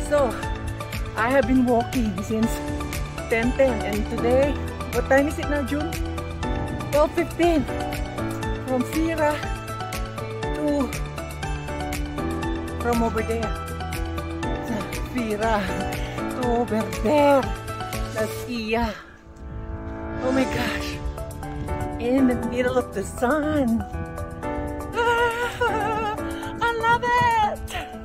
So, I have been walking since 10:10 and today, what time is it now, June? 12:15 from Fira to from over there. Fira to over there. That's Iya. Oh my gosh. In the middle of the sun. Ah, I love it.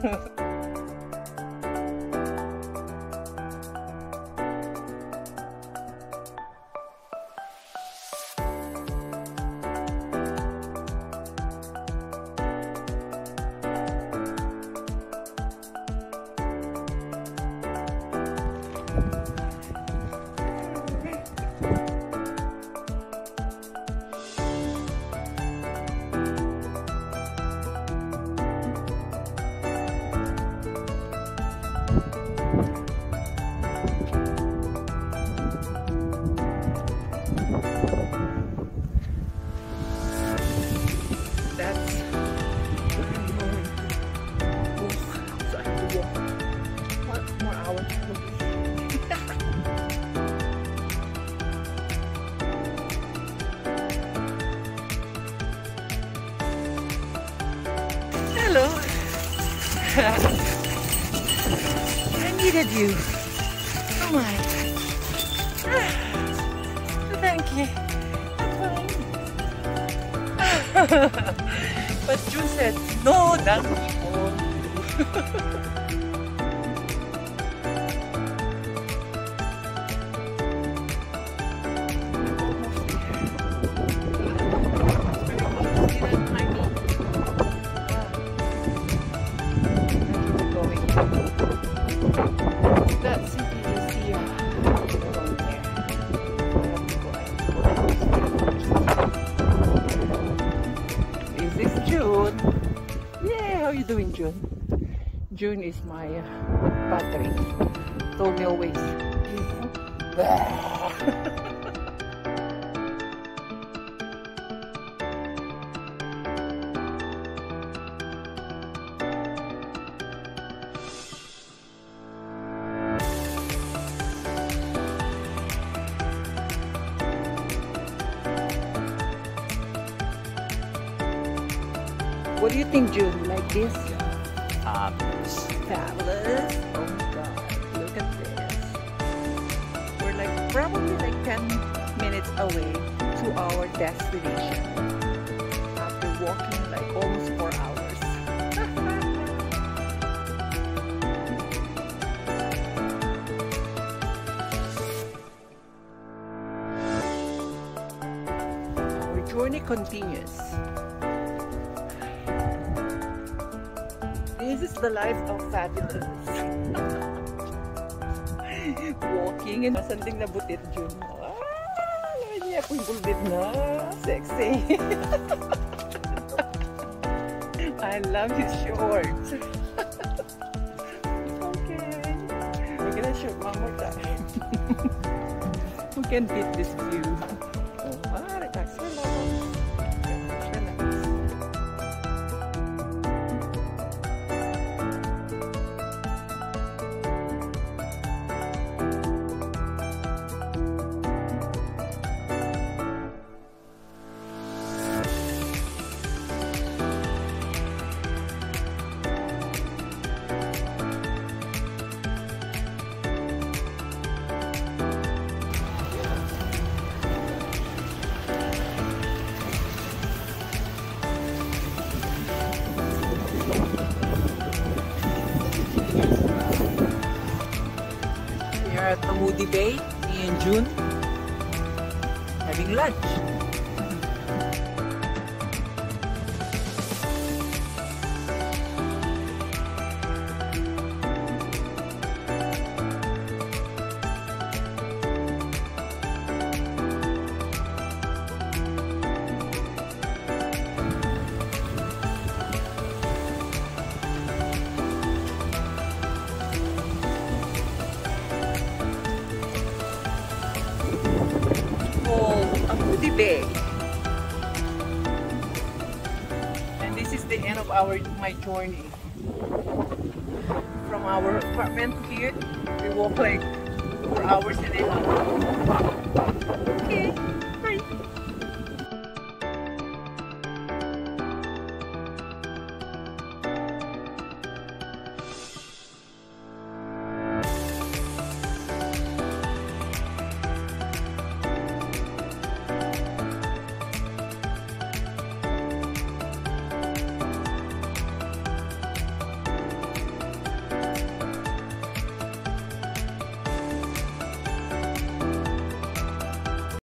Hello. I needed you. Oh my. Thank you. I'm fine. But June said, no, that's people. How are you doing, June? June is my battery. Told me always. What do you think, June? Like this? Fabulous. Fabulous. Oh my god, look at this. We're like probably like 10 minutes away to our destination after walking like almost 4 hours. Our journey continues. This is the life of fabulous. Walking and something na butit, June. Ah, naman niya po yung bulbit na. Sexy. I love his shorts. Okay. We're gonna shoot one more time. Who can beat this view? Oh, relax, relax. At the Moody Bay, me and June having lunch. Bay. And this is the end of my journey. From our apartment to here, we walk like 4 hours and a half. Okay.